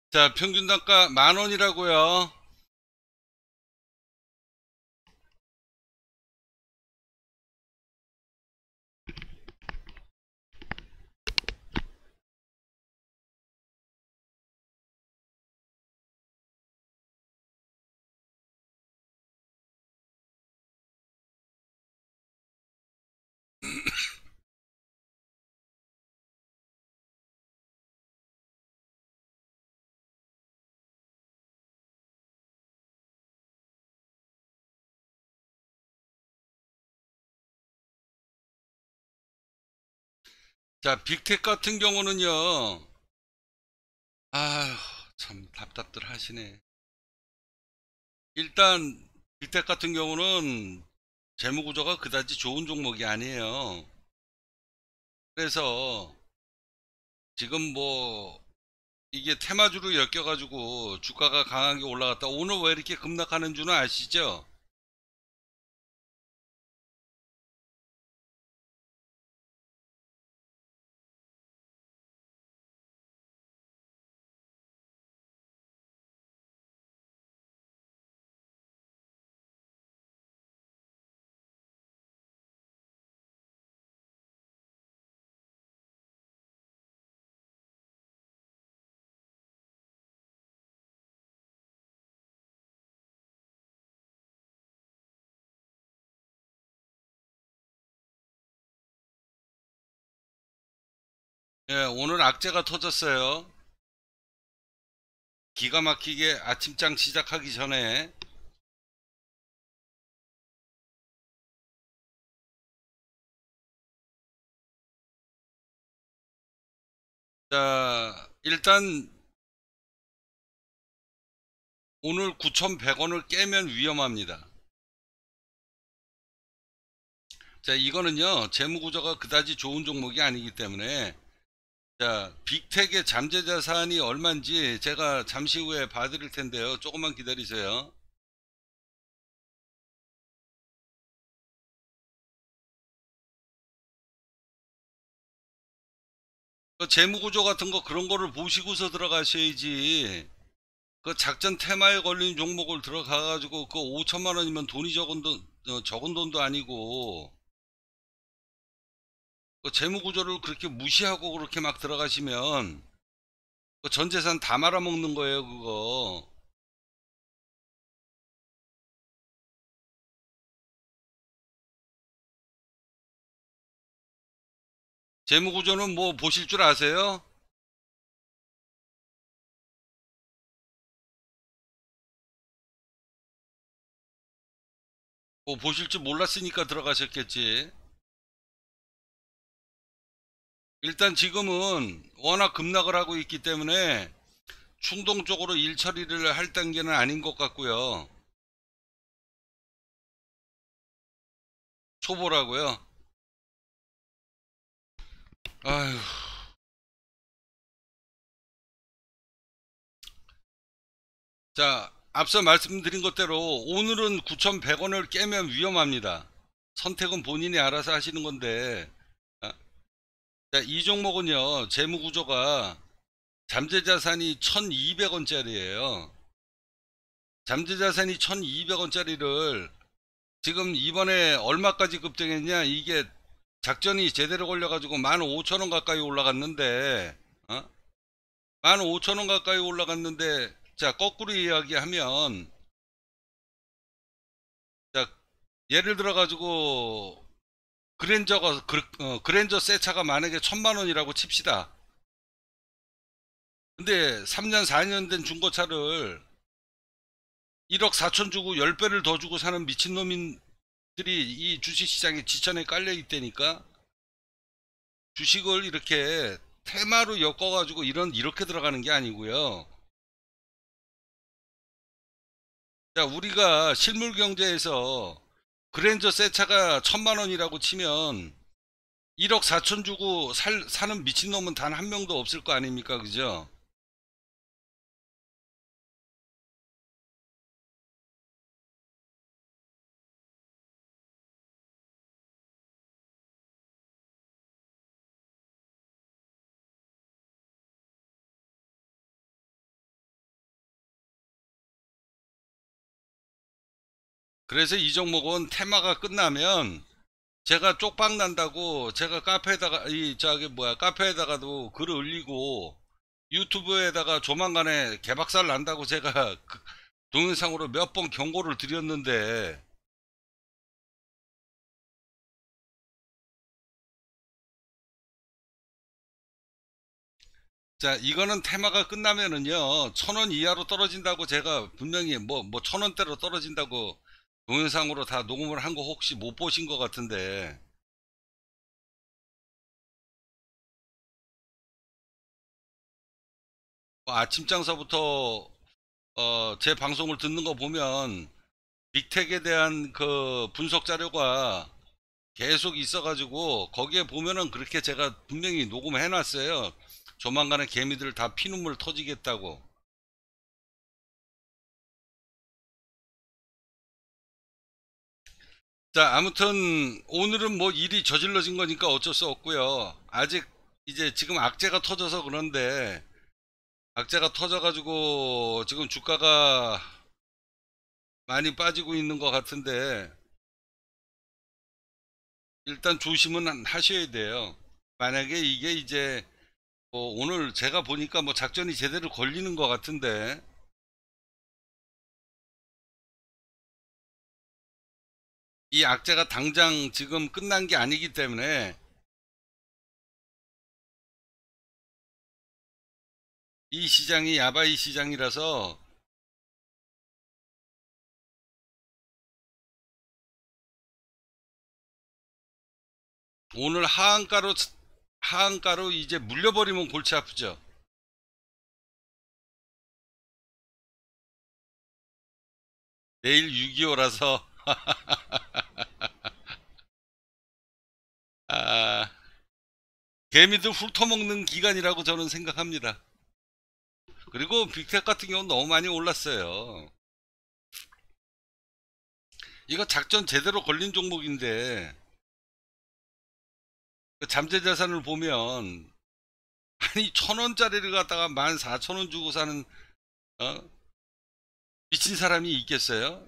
자, 평균 단가 10,000원이라고요. 자, 빅텍 같은 경우는요. 아휴, 참 답답들 하시네. 일단 빅텍 같은 경우는 재무 구조가 그다지 좋은 종목이 아니에요. 그래서 지금 뭐 이게 테마주로 엮여가지고 주가가 강하게 올라갔다. 오늘 왜 이렇게 급락하는 줄은 아시죠? 예, 오늘 악재가 터졌어요. 기가 막히게 아침장 시작하기 전에. 자, 일단 오늘 9,100원을 깨면 위험합니다. 자, 이거는요, 재무구조가 그다지 좋은 종목이 아니기 때문에, 자, 빅텍의 잠재자산이 얼마인지 제가 잠시 후에 봐드릴 텐데요. 조금만 기다리세요. 그 재무구조 같은 거 그런 거를 보시고서 들어가셔야지. 그 작전 테마에 걸린 종목을 들어가가지고 그 5천만 원이면 돈이 적은 돈도 아니고, 그 재무구조를 그렇게 무시하고 그렇게 막 들어가시면, 그 전 재산 다 말아먹는 거예요, 그거. 재무구조는 뭐 보실 줄 아세요? 뭐 보실 줄 몰랐으니까 들어가셨겠지. 일단 지금은 워낙 급락을 하고 있기 때문에 충동적으로 일 처리를 할 단계는 아닌 것 같고요. 초보라고요. 아휴. 자, 앞서 말씀드린 것대로 오늘은 9,100원을 깨면 위험합니다. 선택은 본인이 알아서 하시는 건데, 아, 자, 이 종목은요, 재무구조가 잠재자산이 1,200원짜리예요. 잠재자산이 1,200원짜리를 지금 이번에 얼마까지 급등했냐? 이게 작전이 제대로 걸려가지고 15,000원 가까이 올라갔는데, 어? 15,000원 가까이 올라갔는데, 자, 거꾸로 이야기하면, 자, 예를 들어가지고, 그랜저 새 차가 만약에 1,000만 원이라고 칩시다. 근데 3년, 4년 된 중고차를 1억 4천 주고 10배를 더 주고 사는 미친놈들이 이 주식시장에 지천에 깔려 있다니까. 주식을 이렇게 테마로 엮어가지고 이렇게 들어가는 게 아니고요. 자, 우리가 실물 경제에서 그랜저 새 차가 1,000만 원이라고 치면 1억 4천 주고 사는 미친놈은 단 한 명도 없을 거 아닙니까? 그죠? 그래서 이 종목은 테마가 끝나면 제가 쪽박 난다고 제가 카페에다가 이 저기 뭐야 카페에다가도 글을 올리고 유튜브에다가 조만간에 개박살 난다고 제가 그 동영상으로 몇 번 경고를 드렸는데, 자 이거는 테마가 끝나면은요 1,000원 이하로 떨어진다고 제가 분명히 뭐 1,000원대로 떨어진다고 동영상으로 다 녹음을 한 거 혹시 못 보신 것 같은데, 아침 장사부터 제 방송을 듣는 거 보면 빅텍에 대한 그 분석 자료가 계속 있어가지고 거기에 보면은 그렇게 제가 분명히 녹음해 놨어요. 조만간에 개미들 다 피눈물 터지겠다고. 자, 아무튼 오늘은 뭐 일이 저질러진 거니까 어쩔 수 없고요. 아직 이제 지금 악재가 터져서 그런데, 악재가 터져가지고 지금 주가가 많이 빠지고 있는 것 같은데, 일단 조심은 하셔야 돼요. 만약에 이게 이제 오늘 제가 보니까 뭐 작전이 제대로 걸리는 것 같은데, 이 악재가 당장 지금 끝난 게 아니기 때문에 이 시장이 야바이 시장이라서 오늘 하한가로 이제 물려버리면 골치 아프죠. 내일 6.25라서 아, 개미들 훑어먹는 기간이라고 저는 생각합니다. 그리고 빅텍 같은 경우는 너무 많이 올랐어요. 이거 작전 제대로 걸린 종목인데 그 잠재 자산을 보면 아니 1,000원짜리를 갖다가 14,000원 주고 사는 어? 미친 사람이 있겠어요?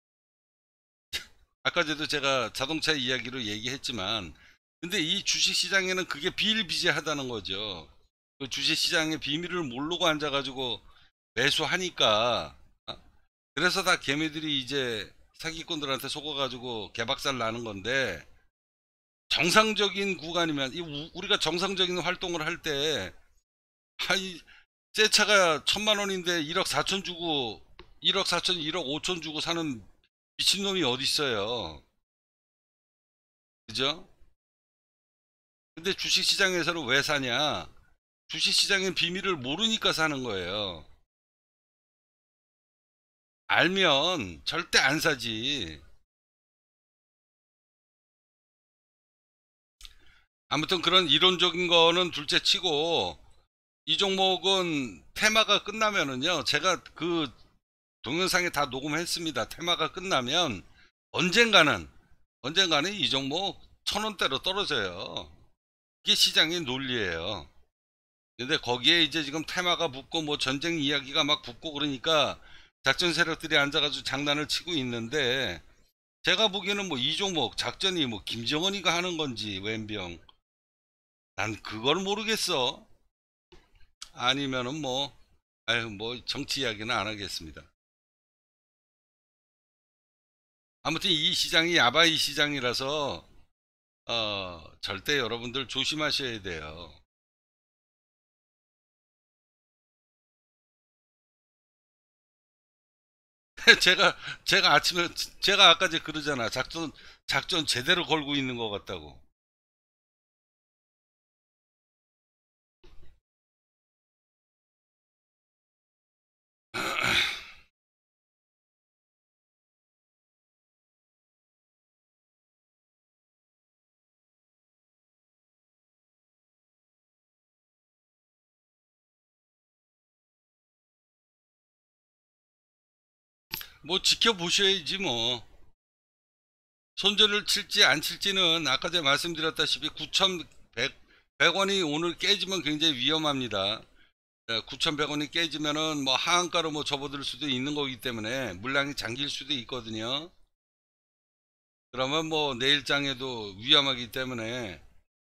아까 전에도 제가 자동차 이야기로 얘기했지만, 근데 이 주식시장에는 그게 비일비재하다는 거죠. 그 주식시장의 비밀을 모르고 앉아가지고 매수하니까, 그래서 다 개미들이 이제 사기꾼들한테 속아가지고 개박살 나는 건데, 정상적인 구간이면 우리가 정상적인 활동을 할 때, 아이 새 차가 1,000만 원인데 1억 4천 주고 1억 4천 1억 5천 주고 사는 미친놈이 어디 있어요. 그죠? 근데 주식시장에서는 왜 사냐? 주식시장의 비밀을 모르니까 사는 거예요. 알면 절대 안 사지. 아무튼 그런 이론적인 거는 둘째 치고, 이 종목은 테마가 끝나면은요 제가 그 동영상에 다 녹음했습니다. 테마가 끝나면 언젠가는 언젠가는 이 종목 1,000원대로 떨어져요. 이게 시장의 논리예요. 근데 거기에 이제 지금 테마가 붙고 뭐 전쟁 이야기가 막 붙고 그러니까 작전 세력들이 앉아가지고 장난을 치고 있는데, 제가 보기에는 뭐 이 종목 작전이 뭐 김정은이가 하는 건지 웬병 난 그걸 모르겠어. 아니면은 뭐 아유 뭐 정치 이야기는 안 하겠습니다. 아무튼 이 시장이 야바이 시장이라서 절대 여러분들 조심하셔야 돼요. 제가 아침에 제가 아까 제 그러잖아. 작전 제대로 걸고 있는 것 같다고. 뭐 지켜보셔야지 뭐. 손절을 칠지 안 칠지는 아까 제가 말씀드렸다시피 9,100원이 오늘 깨지면 굉장히 위험합니다. 9,100원이 깨지면은 뭐 하한가로 뭐 접어들 수도 있는 거기 때문에 물량이 잠길 수도 있거든요. 그러면 뭐 내일장에도 위험하기 때문에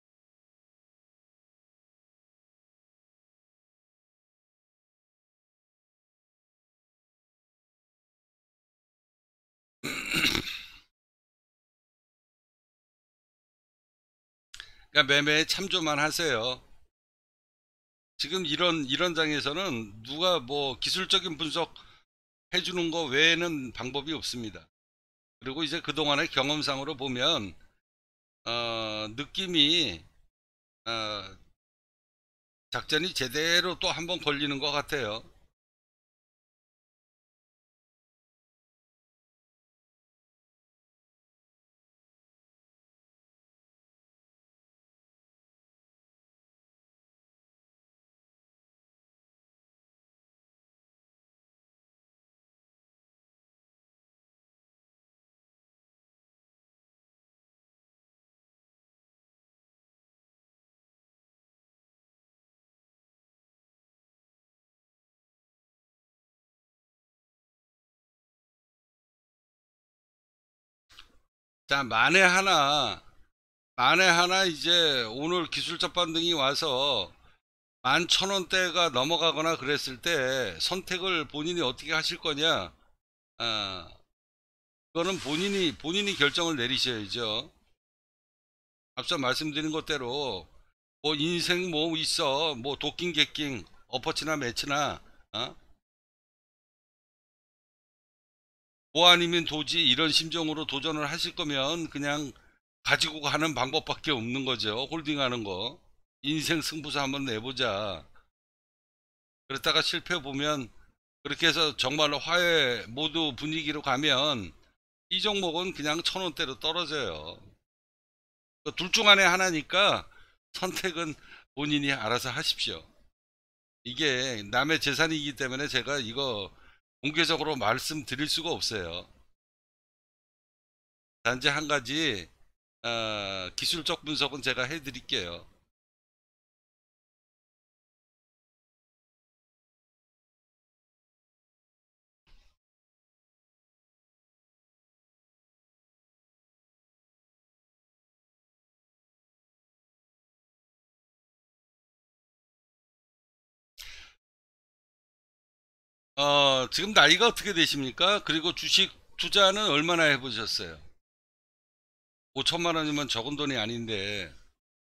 그러니까 매매에 참조만 하세요. 지금 이런 장에서는 누가 뭐 기술적인 분석 해주는 거 외에는 방법이 없습니다. 그리고 이제 그동안의 경험상으로 보면 느낌이 어, 작전이 제대로 또 한번 걸리는 것 같아요. 자, 만에 하나 이제 오늘 기술적 반등이 와서 11,000원대가 넘어가거나 그랬을 때 선택을 본인이 어떻게 하실 거냐? 아, 그거는 본인이 결정을 내리셔야죠. 앞서 말씀드린 것대로 뭐 인생 뭐 있어, 뭐 도킹 객킹 어퍼치나 매치나 뭐 아니면 도지 이런 심정으로 도전을 하실 거면 그냥 가지고 가는 방법밖에 없는 거죠. 홀딩하는 거. 인생 승부사 한번 내보자. 그랬다가 실패 보면 그렇게 해서 정말로 화해 모두 분위기로 가면 이 종목은 그냥 1,000원대로 떨어져요. 둘 중 안에 하나니까 선택은 본인이 알아서 하십시오. 이게 남의 재산이기 때문에 제가 이거 공개적으로 말씀드릴 수가 없어요. 단지 한 가지 기술적 분석은 제가 해드릴게요. 지금 나이가 어떻게 되십니까? 그리고 주식 투자는 얼마나 해보셨어요? 5천만 원이면 적은 돈이 아닌데,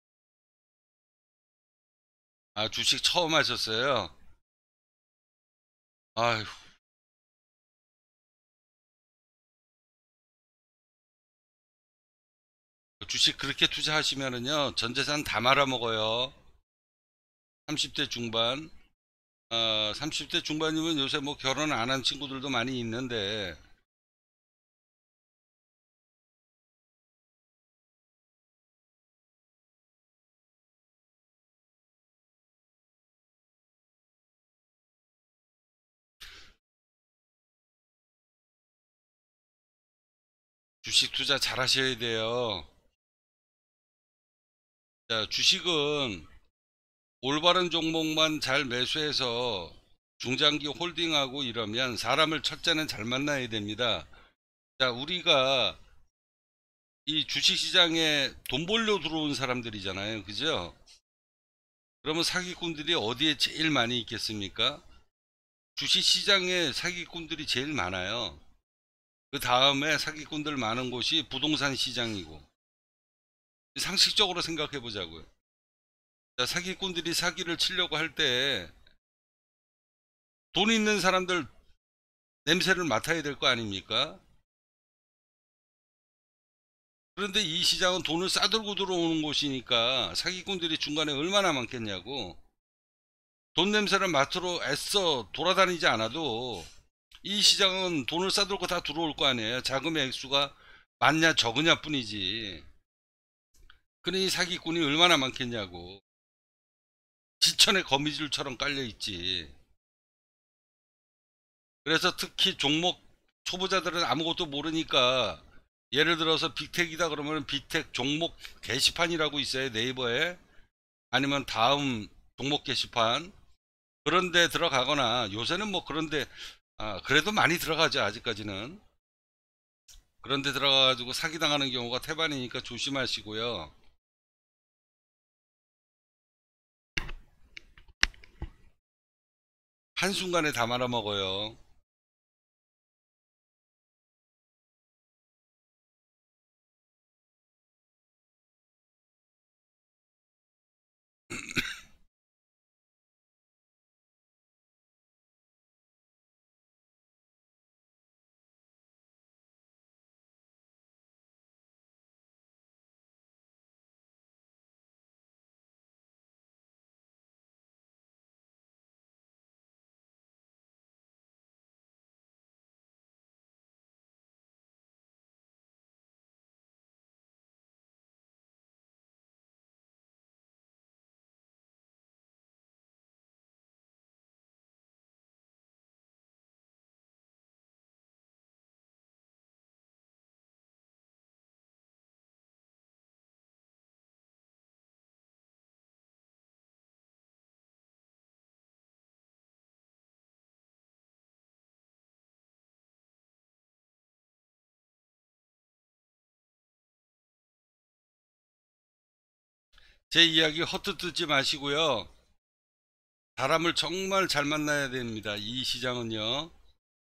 주식 처음 하셨어요? 아휴, 주식 그렇게 투자하시면은요, 전 재산 다 말아먹어요. 30대 중반. 30대 중반이면 요새 뭐 결혼 안 한 친구들도 많이 있는데, 주식 투자 잘 하셔야 돼요. 자, 주식은 올바른 종목만 잘 매수해서 중장기 홀딩하고 이러면 사람을 첫째는 잘 만나야 됩니다. 자, 우리가 이 주식시장에 돈 벌려 들어온 사람들이잖아요. 그죠? 그러면 사기꾼들이 어디에 제일 많이 있겠습니까? 주식시장에 사기꾼들이 제일 많아요. 그 다음에 사기꾼들 많은 곳이 부동산 시장이고. 상식적으로 생각해 보자고요. 자, 사기꾼들이 사기를 치려고 할 때 돈 있는 사람들 냄새를 맡아야 될 거 아닙니까? 그런데 이 시장은 돈을 싸들고 들어오는 곳이니까 사기꾼들이 중간에 얼마나 많겠냐고. 돈 냄새를 맡으러 애써 돌아다니지 않아도 이 시장은 돈을 싸들고 다 들어올 거 아니에요. 자금의 액수가 많냐 적으냐 뿐이지. 그러니 사기꾼이 얼마나 많겠냐고. 지천에 거미줄처럼 깔려 있지. 그래서 특히 종목 초보자들은 아무것도 모르니까 예를 들어서 빅텍이다 그러면 빅텍 종목 게시판이라고 있어요. 네이버에. 아니면 다음 종목 게시판 그런데 들어가거나 요새는 뭐 그런데 그래도 많이 들어가죠. 아직까지는. 그런데 들어가가지고 사기당하는 경우가 태반이니까 조심하시고요. 한순간에 다 말아먹어요. 제 이야기 헛뜻 듣지 마시고요. 사람을 정말 잘 만나야 됩니다. 이 시장은요.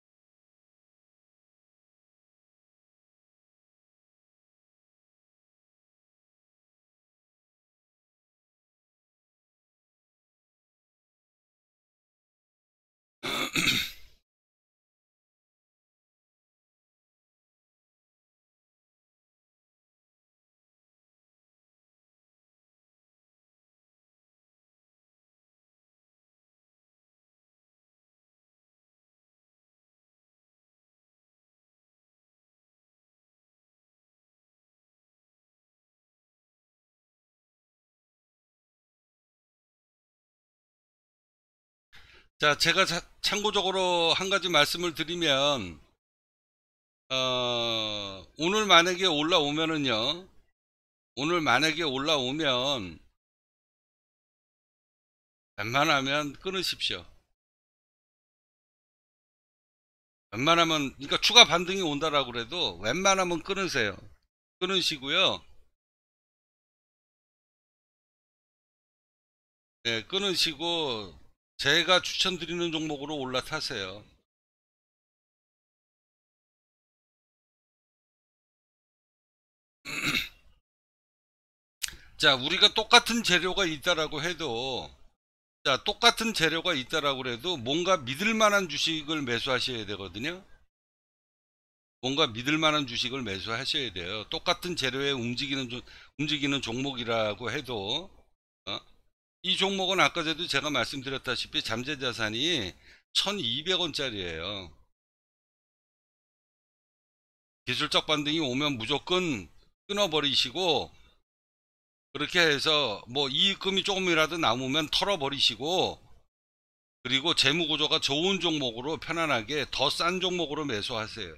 자, 제가 참고적으로 한 가지 말씀을 드리면, 오늘 만약에 올라오면은요, 오늘 만약에 올라오면, 웬만하면 끊으십시오. 웬만하면, 그러니까 추가 반등이 온다라고 그래도, 웬만하면 끊으세요. 끊으시고요. 네, 끊으시고, 제가 추천드리는 종목으로 올라타세요. 자, 우리가 똑같은 재료가 있다라고 해도, 자, 똑같은 재료가 있다라고 해도 뭔가 믿을 만한 주식을 매수하셔야 되거든요. 뭔가 믿을 만한 주식을 매수하셔야 돼요. 똑같은 재료에 움직이는 종목이라고 해도, 어? 이 종목은 아까 전에도 제가 말씀드렸다시피 잠재 자산이 1200원짜리예요. 기술적 반등이 오면 무조건 끊어버리시고, 그렇게 해서 뭐 이익금이 조금이라도 남으면 털어버리시고, 그리고 재무 구조가 좋은 종목으로 편안하게 더 싼 종목으로 매수하세요.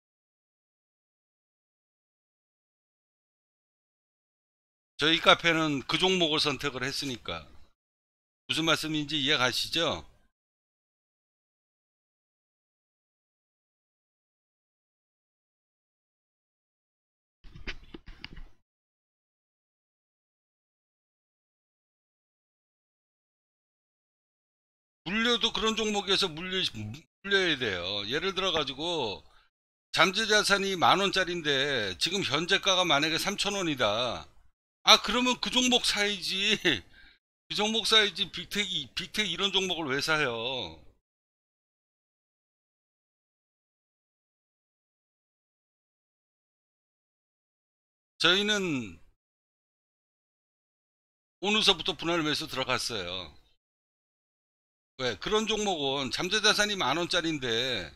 저희 카페는 그 종목을 선택을 했으니까. 무슨 말씀인지 이해 가시죠? 물려도 그런 종목에서 물려야 돼요. 예를 들어 가지고 잠재 자산이 10,000원짜리인데 지금 현재가가 만약에 3,000원이다. 아, 그러면 그 종목 사야지. 그 종목 사야지. 빅텍 이런 종목을 왜 사요? 저희는 오늘서부터 분할 매수 들어갔어요. 왜? 그런 종목은 잠재 자산이 10,000원짜리인데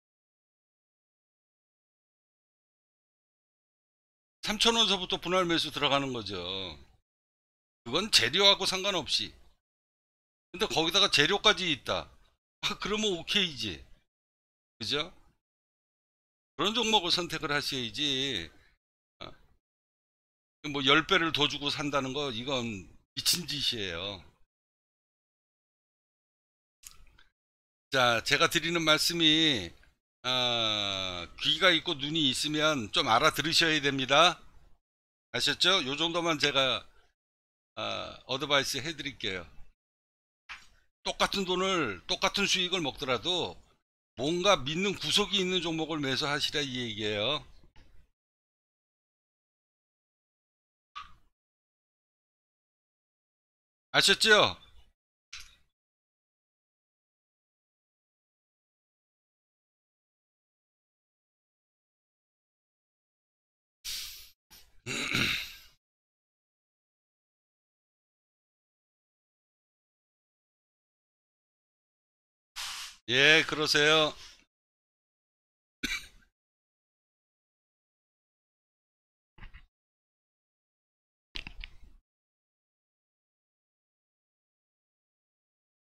3,000원서부터 분할 매수 들어가는 거죠. 그건 재료하고 상관없이. 근데 거기다가 재료까지 있다. 아, 그러면 오케이지. 그죠? 그런 종목을 선택을 하셔야지. 어, 뭐 10배를 더 주고 산다는 거 이건 미친 짓이에요. 자, 제가 드리는 말씀이 귀가 있고 눈이 있으면 좀 알아들으셔야 됩니다. 아셨죠? 요 정도만 제가 어드바이스 해드릴게요. 똑같은 돈을 똑같은 수익을 먹더라도 뭔가 믿는 구석이 있는 종목을 매수하시라 이 얘기예요. 아셨죠? 예, 그러세요.